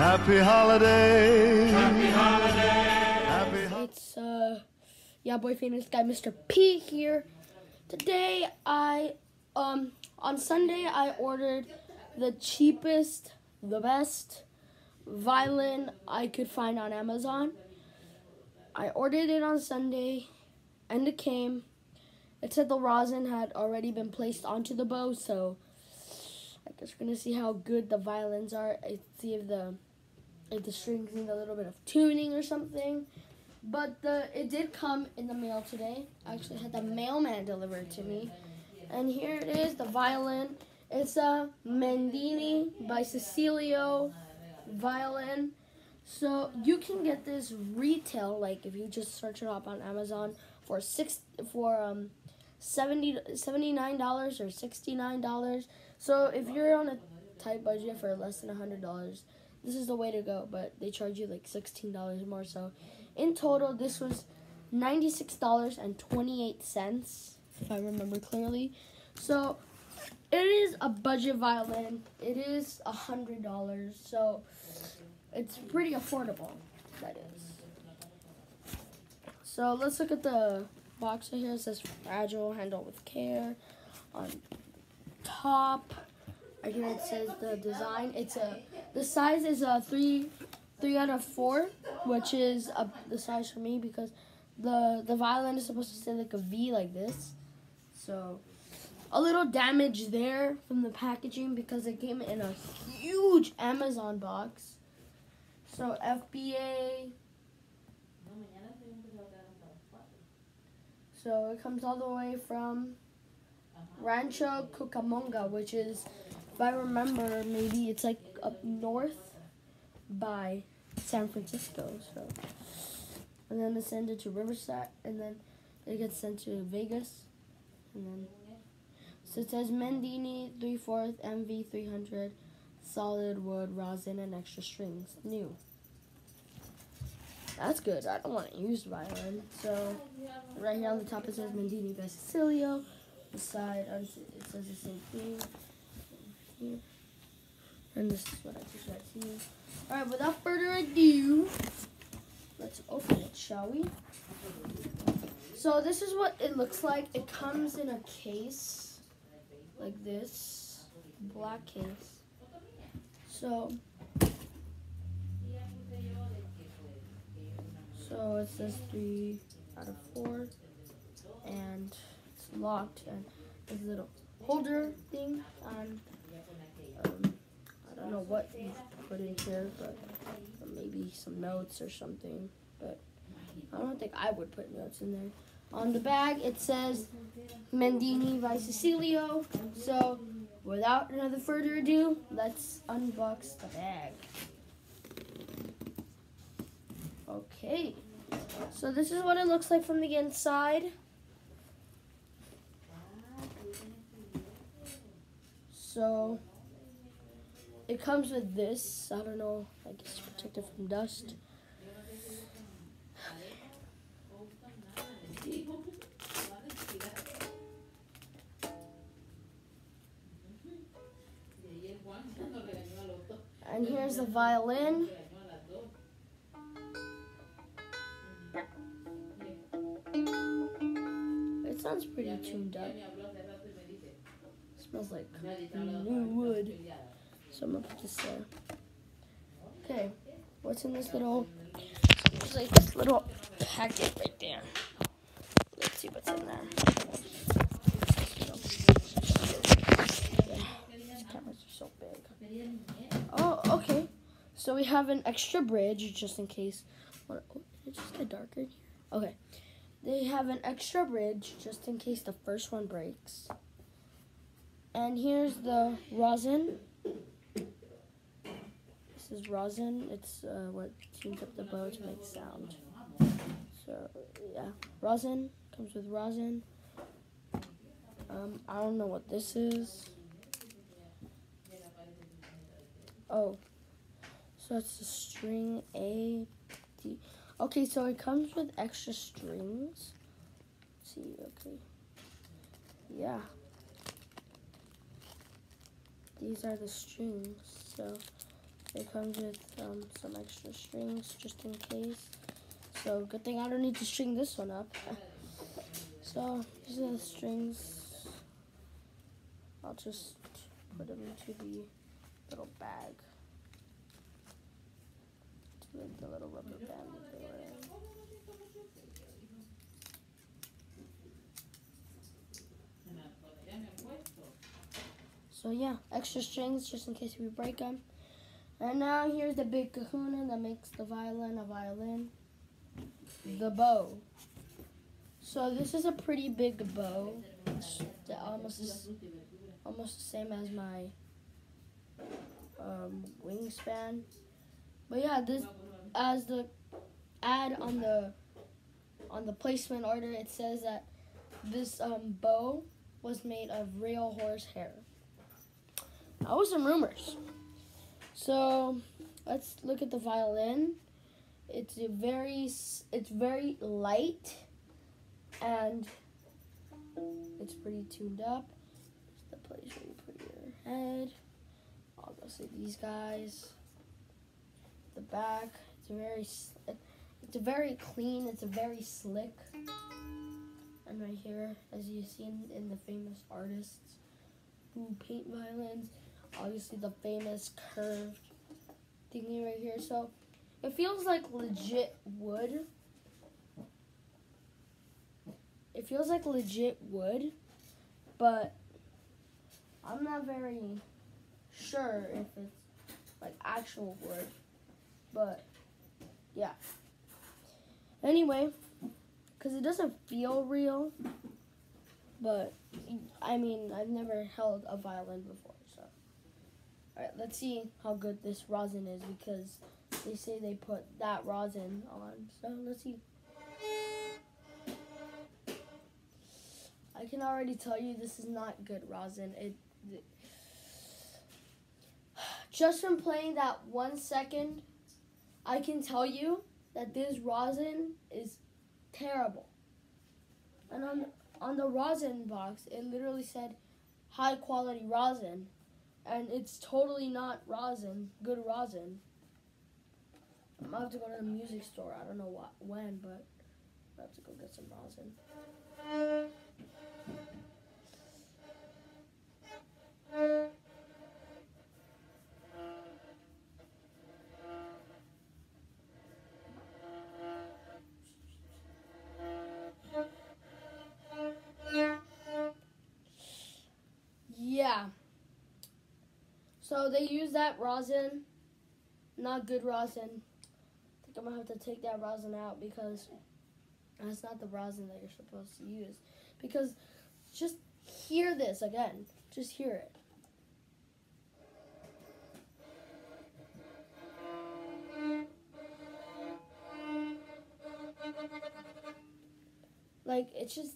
Happy holiday. Happy holiday. It's yeah, boy famous guy Mr. P here. Today on Sunday I ordered the cheapest, the best violin I could find on Amazon. I ordered it on Sunday and it came. It said the rosin had already been placed onto the bow, so I guess we're gonna see how good the violins are. See if the strings need a little bit of tuning or something. But it did come in the mail today. I actually had the mailman deliver it to me. And here it is, the violin. It's a Medini by Cecilio violin. So you can get this retail, like if you just search it up on Amazon for $79 or $69. So if you're on a tight budget for less than $100, this is the way to go. But they charge you like $16 more. So in total, this was $96.28, if I remember clearly. So it is a budget violin. It is $100. So it's pretty affordable, that is. So let's look at the box right here. It says fragile, handle with care. On top, right here it says the design. The size is a 3 out of 4, which is the size for me because the violin is supposed to say like a V like this. So a little damage there from the packaging because it came in a huge Amazon box. So FBA. So it comes all the way from Rancho Cucamonga, which is, if I remember, maybe it's like up north by San Francisco. So, and then they send it to Riverside, and then it gets sent to Vegas, and then so it says Medini MV300, solid wood, rosin, and extra strings, new. That's good. I don't want a used violin. So right here on the top it says Medini by Cecilio. The side it says the same thing. Here. And this is what I just read to you. Alright, without further ado, let's open it, shall we? So this is what it looks like. It comes in a case like this, black case. So it says 3 out of 4, and it's locked, and there's a little holder thing on. I don't know what you put in here, but maybe some notes or something. But I don't think I would put notes in there. On the bag, it says Medini by Cecilio. So without another further ado, let's unbox the bag. Okay, so this is what it looks like from the inside. So it comes with this. I don't know, I guess to protect it from dust. And here's the violin. It sounds pretty tuned up. Smells like new wood. So I'm gonna put this there. Okay, what's in this little? It's like this little packet right there. Let's see what's in there. These cameras are so big. Oh, okay. So we have an extra bridge just in case. Did it just get darker here? Okay. They have an extra bridge just in case the first one breaks. And here's the rosin. This is rosin. It's what tunes up the bow to make sound. So yeah, rosin comes with rosin. I don't know what this is. Oh, so it's the string A, D. Okay, so it comes with extra strings. Let's see, okay. Yeah. These are the strings. So It comes with some extra strings just in case. So good thing I don't need to string this one up. So these are the strings. I'll just put them into the little bag. To make the little rubber band that they were in. So yeah, extra strings just in case we break them. And now here's the big kahuna that makes the violin a violin. The bow. So this is a pretty big bow. It's almost the same as my wingspan. But yeah, this as the ad on the placement order, it says that this bow was made of real horse hair. That was some rumors. So let's look at the violin. It's very light and it's pretty tuned up. It's the place where you put your head. I'll go see these guys. The back. It's very clean. It's a very slick. And right here, as you see in the famous artists who paint violins, obviously the famous curved thingy right here. So it feels like legit wood. It feels like legit wood, but I'm not very sure if it's like actual wood. But yeah. Anyway, because it doesn't feel real, but I mean, I've never held a violin before, so. Alright, let's see how good this rosin is, because they say they put that rosin on, so let's see. I can already tell you this is not good rosin. Just from playing that 1 second, I can tell you that this rosin is terrible. And on the rosin box, it literally said high quality rosin, and it's totally not rosin, good rosin. I'm gonna have to go to the music store. I don't know when, but I have to go get some rosin. Yeah. So they use that rosin, not good rosin. I think I'm gonna have to take that rosin out because that's not the rosin that you're supposed to use. Because just hear this again. Just hear it. Like, it's just,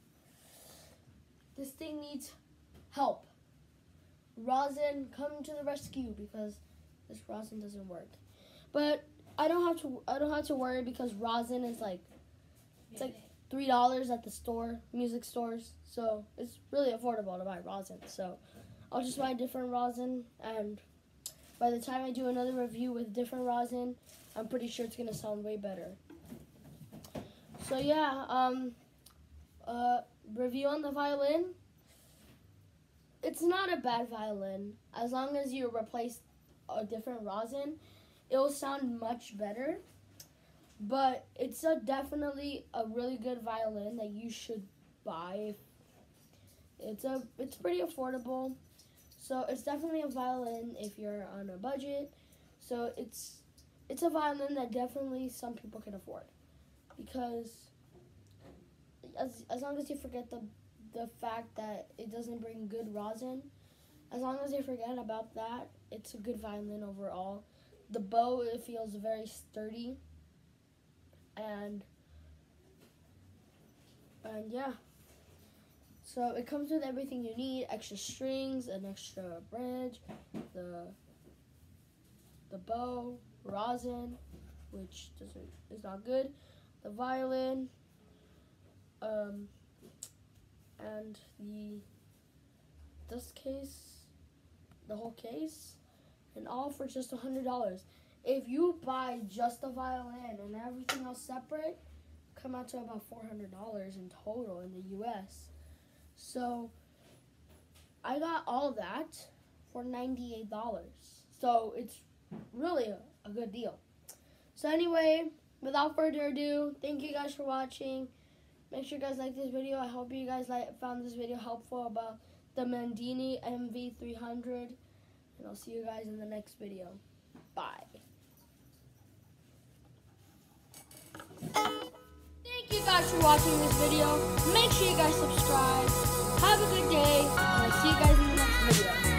this thing needs help. Rosin, come to the rescue, because this rosin doesn't work. But I don't have to worry, because rosin is like, it's like $3 at the store, music stores. So it's really affordable to buy rosin. So I'll just buy different rosin, and by the time I do another review with different rosin, I'm pretty sure it's gonna sound way better. So yeah, review on the violin. It's not a bad violin. As long as you replace a different rosin, it'll sound much better. But it's definitely a really good violin that you should buy. It's pretty affordable. So it's definitely a violin if you're on a budget. So it's a violin that definitely some people can afford. Because as long as you forget the fact that it doesn't bring good rosin, as long as you forget about that, it's a good violin overall. The bow, it feels very sturdy, and yeah. So it comes with everything you need: extra strings, an extra bridge, the bow, rosin, which is not good, the violin, and the dust case, the whole case, and all for just $100. If you buy just the violin and everything else separate, come out to about $400 in total in the US. So I got all that for $98. So it's really a good deal. So anyway, without further ado, thank you guys for watching. Make sure you guys like this video. I hope you guys found this video helpful about the Medini MV300. And I'll see you guys in the next video. Bye. Thank you guys for watching this video. Make sure you guys subscribe. Have a good day. And I'll see you guys in the next video.